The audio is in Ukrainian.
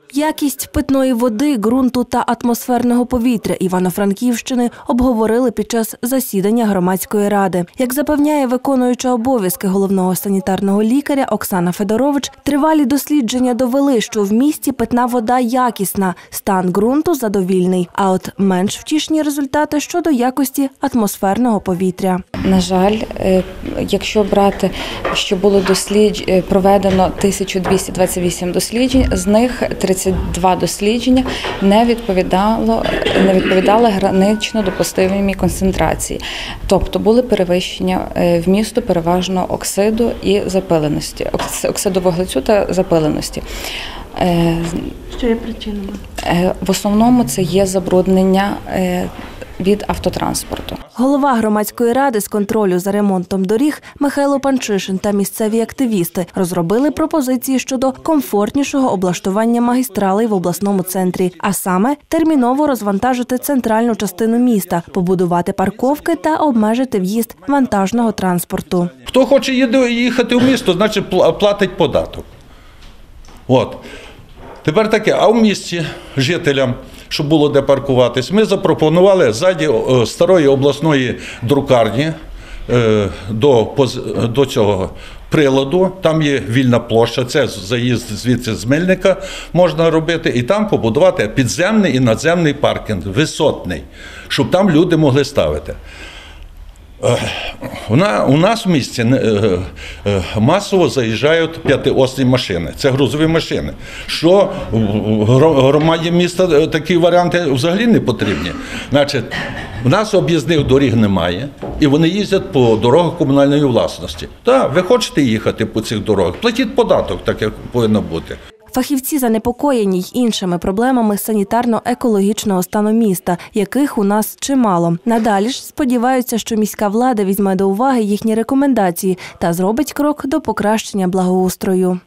Якість питної води, ґрунту та атмосферного повітря Івано-Франківщини обговорили під час засідання громадської ради. Як запевняє виконуюча обов'язки головного санітарного лікаря Оксана Федорович, тривалі дослідження довели, що в місті питна вода якісна, стан ґрунту задовільний, а от менш втішні результати щодо якості атмосферного повітря. На жаль, якщо брати, що було проведено 1228 досліджень, з них 32 дослідження не відповідали гранично допустимій концентрації. Тобто були перевищення вмісту переважно оксиду і запиленості, оксиду вуглецю та запиленості. Що є причинами? В основному це є забруднення від автотранспорту. Голова громадської ради з контролю за ремонтом доріг Михайло Панчишин та місцеві активісти розробили пропозиції щодо комфортнішого облаштування магістралей в обласному центрі, а саме терміново розвантажити центральну частину міста, побудувати парковки та обмежити в'їзд вантажного транспорту. Хто хоче їхати в місто, значить платить податок. От. Тепер таке, а в місті жителям, щоб було де паркуватись, ми запропонували ззаді старої обласної друкарні до цього приладу, там є вільна площа, це заїзд звідси з Мельника можна робити, і там побудувати підземний і надземний паркінг, висотний, щоб там люди могли ставити. У нас в місті масово заїжджають п'ятиосні машини, це грузові машини. Що в громаді міста такі варіанти взагалі не потрібні. Значить, у нас об'їзних доріг немає, і вони їздять по дорогах комунальної власності. Так, ви хочете їхати по цих дорогах, платіть податок, так як повинно бути. Фахівці занепокоєні й іншими проблемами санітарно-екологічного стану міста, яких у нас чимало. Надалі ж сподіваються, що міська влада візьме до уваги їхні рекомендації та зробить крок до покращення благоустрою.